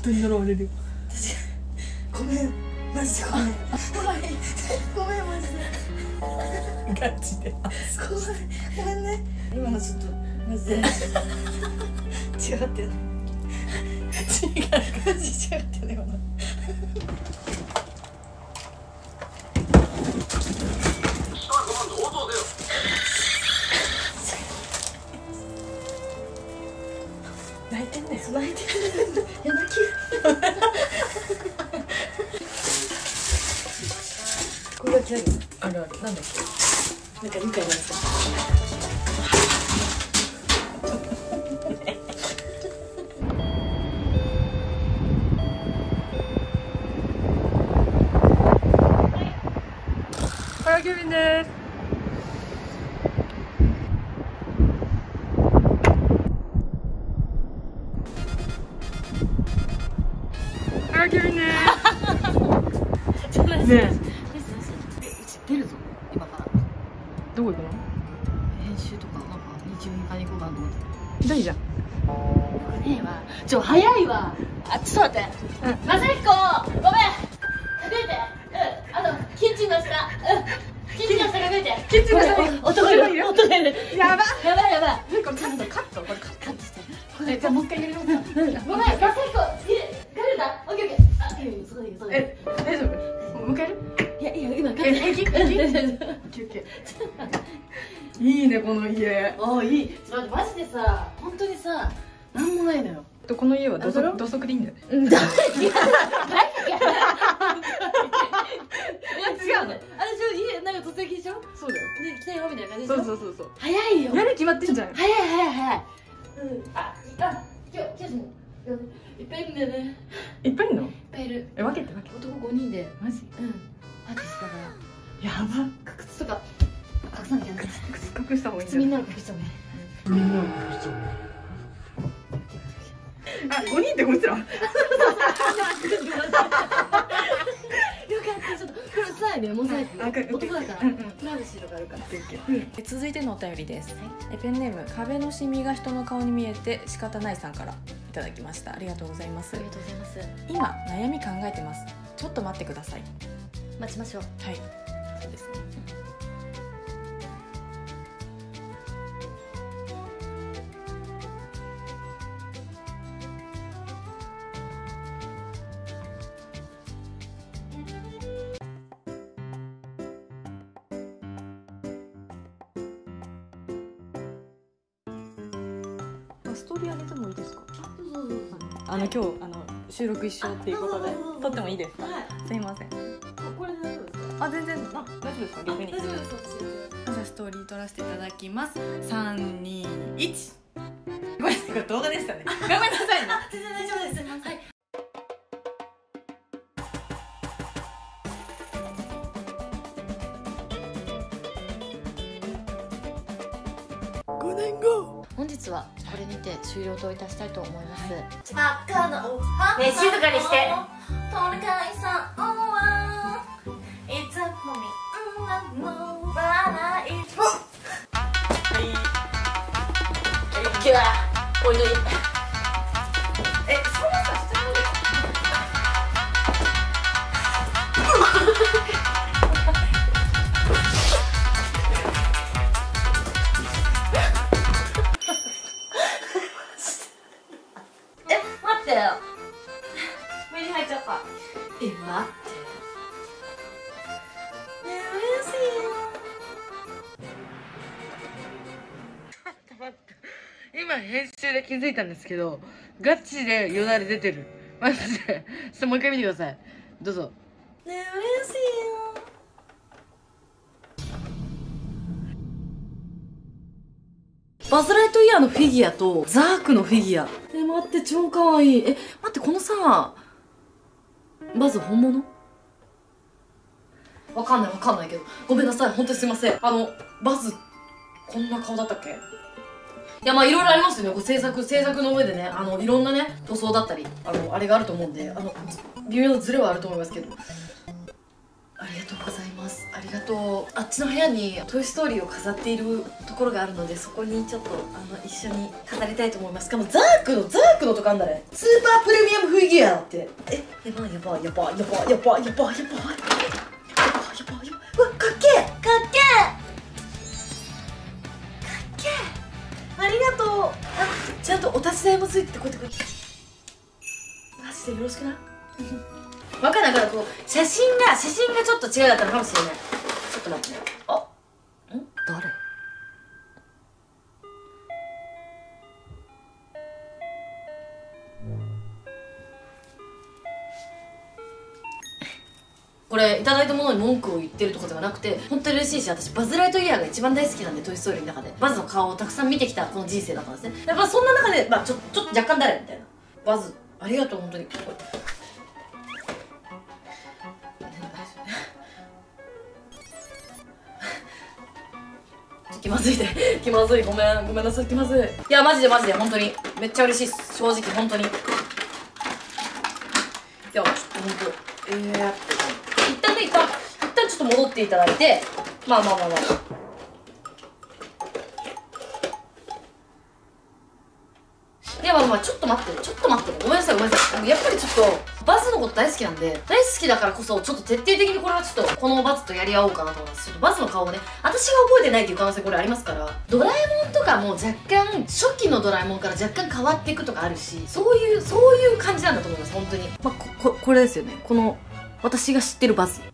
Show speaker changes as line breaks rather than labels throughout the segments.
当に呪われるよ。
ごめん、マジでごめん。ごめん、マジで。
ガチで。
ごめんね。今のちょっとマジで違ってる。
違う。
マジ違ってるよな。
泣いてんねん。
泣いてる。やばき。これだけある。
あるある。なんだっけ。
なんかみたいなやつ。
原ケビンです。原ケビンです。ねえ。
出るぞ今から。
どこ行くの？
編集とかなんか日曜に買いに行こうかなと思って。
大じゃん。
ねえわ。早いわ。あ、ちょっと待って。まさひこ、ごめん。隠れて。キッチンの下。キッチンの下隠れて。
キッチンの下に
男がいる。男がいる。
やば。
やばいやばい。
これカットカット。これカットして。
これじゃあもう一回やりますか。ごめん。まさひこ、隠れた。オッケーオッケー。あ、いいよそうだいいよそうだいいよ。
大丈夫？もう一回やる？
いやいいよ今。
平気？いいねこの家。
ああいい。ちょっと待ってマジでさ本当にさなんもないのよ。
この家は土足でいいんだよね。
うんだ。いや
違うの。
あれ家なんか突撃でしょ。
そうだよ。
で来たよみたいな感じでしょ。
そう
早いよ。
やる決まってんじゃん。
早い。今日もいっぱいいるんだよね。
いっぱいいんの？
いっぱいいる。
分けて。
男5人で。
マジ？
うん。アーティストだから。
やば。
靴とか隠さなきゃね。
靴隠した方がいいんじゃない？
みんなの隠した方がいい。
みんなの隠した方がいい。あ、5人ってこいつら。
よかった。ちょっとこれさえねモザイク。男だから。プライバシーとかあるから。
続いてのお便りです。ペンネーム壁のシミが人の顔に見えて仕方ないさんからいただきました。ありがとうございます。
ありがとうございます。
今悩み考えてます。ちょっと待ってください。
待ちましょう。
はい、そうですね。ストーリー上げてもいいですか？今日収録一緒っていうことで撮ってもいいですか？すいません。
これ大丈夫ですか？
あ、全然大丈夫ですか？逆に。
大丈夫です。
じゃあストーリー撮らせていただきます。3、2、1。ごめんなさい、これ動画でしたね。ごめんなさいね。
全然大丈夫です。はい。
5年後。
本日はこれにて終了といたしたいと思います。
ねえ静かにして。トナカイさんはいつもみんなの笑い。今日はおいどい。そんなさしてる。待ってよ。目に入っちゃった。
待って。
ねえ嬉しいよ。
今編集で気づいたんですけど、ガチでよだれ出てる。マジで。もう一回見てください。どうぞ。
ねえ嬉しいよ。
バズ・ライトイヤーのフィギュアとザークのフィギュア。待って超かわいい。待ってこのさバズ本物？わかんないけどごめんなさい。本当にすいません。バズこんな顔だったっけ？いやまあいろいろありますよね。こう制作の上でねいろんなね塗装だったりあれがあると思うんで微妙なズレはあると思いますけどありがとうございます。ありがとう。あっちの部屋にトイストーリーを飾っているところがあるので、そこにちょっと一緒に飾りたいと思います。しかもザークのとかあんだね。スーパープレミアムフィギュアって。え、やばい。うわ、かっけえ。かっけえ。ありがとう。あ、ちゃんとお立ち台もついてて、こうやってマジでよろしくな。わかんないから、こう写真がちょっと違うだったのかもしれない。ちょっと待ってね。あ、誰？これいただいたものに文句を言ってるとかではなくて、本当に嬉しいし、私バズ・ライトイヤーが一番大好きなんで、トイ・ストーリーの中でバズの顔をたくさん見てきたこの人生だったんですね。やっぱそんな中で、まあちょっと若干誰みたいな。バズありがとう。本当に気まずいごめんなさい。気まずい。いやマジで本当にめっちゃ嬉しいっす。正直本当に。いやちょっと本当一旦ちょっと戻っていただいて、まあいやちょっと待ってごめんなさい。やっぱりちょっとバズのこと大好きなんで、大好きだからこそちょっと徹底的にこれはちょっとこのバズとやり合おうかなと思います。ちょっとバズの顔をね、私が覚えてないっていう可能性これありますから、ドラえもんとかも若干初期のドラえもんから若干変わっていくとかあるし、そういう感じなんだと思います。本当にこれですよね。この私が知ってるバズ。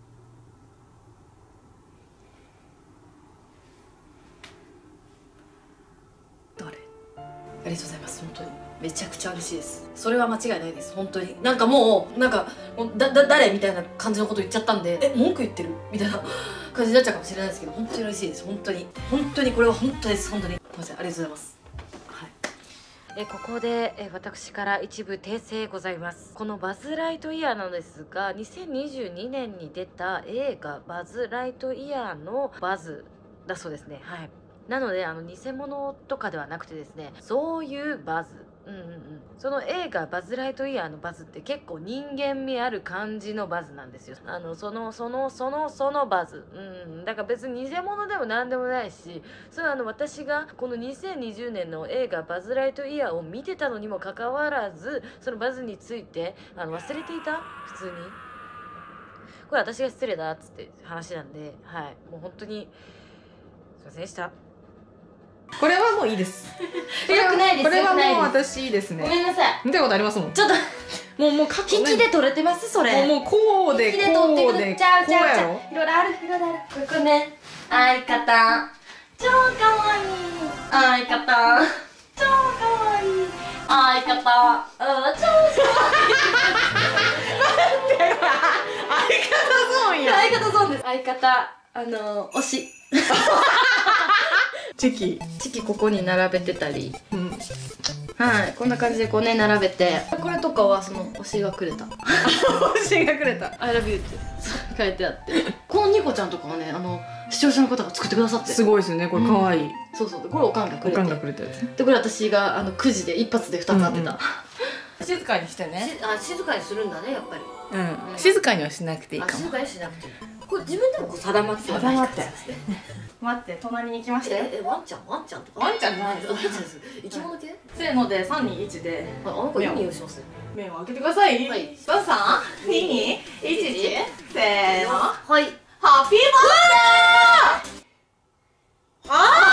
誰？ありがとうございます。本当にめちゃくちゃ嬉しいです。それは間違いないです。本当にもう誰みたいな感じのこと言っちゃったんで、文句言ってるみたいな感じになっちゃうかもしれないですけど、本当に嬉しいです。本当にこれは本当です。本当にすみません。ありがとうございます。
ここで私から一部訂正ございます。このバズ・ライトイヤーなんですが、2022年に出た映画バズ・ライトイヤーのバズだそうですね。はい。なので偽物とかではなくてですね、そういうバズ。その映画バズ・ライトイヤーのバズって結構人間味ある感じのバズなんですよ。そのバズ。だから別に偽物でも何でもないし、それは私がこの2020年の映画バズ・ライトイヤーを見てたのにもかかわらず、そのバズについて忘れていた？普通に。これ私が失礼だっつって話なんで、はい。もう本当に、すいませんでした。
これはもういいです。
よくないです。
これはもう私いいですね。
ごめんなさい。
見たことありますもん。
ちょっと
もう
引きで取れてますそれ。
もうこうでこうでこうやろ。
いろいろある。ここね、相方超かわいい。相方超かわいい。相方超かわいい。相方ゾーンです。相方推し。
チキ
ここに並べてたり、はい、こんな感じでこうね並べて、これとかはその推しがくれた
推しがくれた
I love you って書いてあって、このニコちゃんとかはね視聴者の方が作ってくださって、
すごいですよね。これかわいい。
そうこれおかんがくれて、
やつ
でこれ私がくじで一発で2つ当てた。
静かにしてね。
静かにするんだねやっぱり。
静かにはしなくていいかも。
静かにしなくていい。これ自分でもこう定まって
待って、隣に行きました。
ワンちゃんとか。
ワンちゃんじゃないです。
生き物系？
せーので3、2、1で
なんかいい匂いしますね。
麺を開けてください。
はい。
3、2、1、せーの。
はい。
ハッピーバースデー。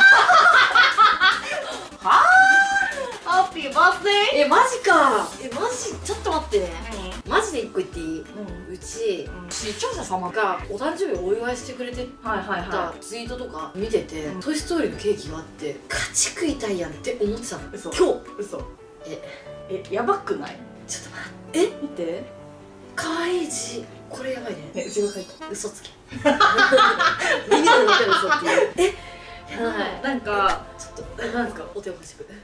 ハッピーバースデー。
マジか。マジちょっと待ってね。マジで1個言っていい？うち視聴者様がお誕生日をお祝いしてくれてたツイートとか見てて、トイ・ストーリーのケーキがあって勝ち食いたいやんって思ってたの。
嘘。
今日。
嘘。やばくない？
ちょっと待って。
見て。
かわいい字。これやばいね。
うちが書いた。
嘘つけ。耳の中で嘘っていう。はい。
なんか
ょっとなんですかお手を貸してくれ。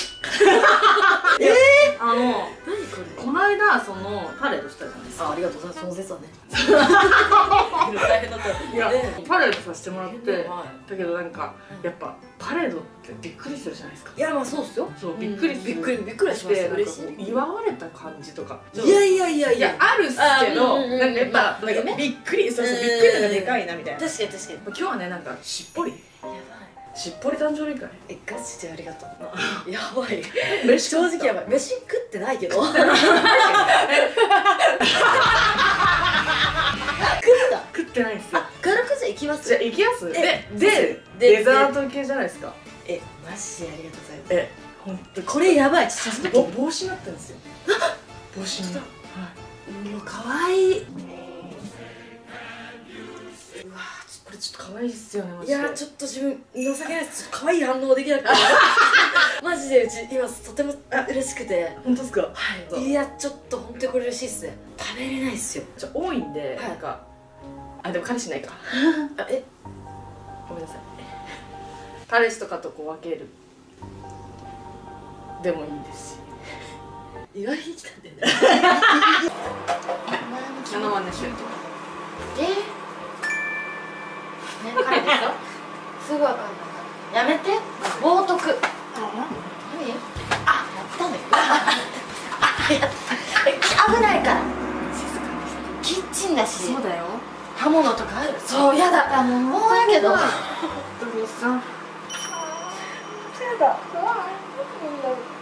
何これ、この間そのパレードしたじゃないですか。
ありがとうございます。その説はね。
大変だった。いや、パレードさせてもらって、
は
だけどなんかやっぱパレードってびっくりするじゃないですか。
いやまあそうっすよ。
そう、びっくりする。
びっくりしました。嬉しい。
祝われた感じとか。
いやいやいやい
いや
や。
あるっすけど、なんかやっぱ
まあね
びっくり、そうそう、びっくりのがでかいなみたいな。
確かに確かに。
今日はね、なんかしっぽり
やばい。
しっぽり誕生日会。
ガチでありがとう。やばい。
嬉しかった
正直やばい。飯食ってないけど。食った
食ってないんですよ。
軽くじゃ行きます。
じゃあ行きます。
え
でデザート系じゃないですか。
マジでありがとうございます。
本当
これやばい。ちょっと写真撮って。
帽子になってるんですよ。帽子に。
もう可愛い。
うわー、これちょっと可愛いっすよね。マジで。
いやちょっと自分情けないです。ちょっと可愛い反応できなくて。マジでうち今とても嬉しくて。
本当ですか。
はい。いやちょっと本当にこれ嬉しいっすね。食べれないっすよ。
じゃ多いんで、なんかでも彼氏ないか。ごめんなさい。彼氏とかとこう分けるでもいいですし。
意外に来たんだよね。
7万でしょ。
ね、彼でしょ。すぐわかんない。やめて。冒涜。何？あ、やったね。危ないから。キッチンだし。
そうだよ。
刃物とかある。そう、やだ。もうやけど。
どうさん。
やだ。怖い。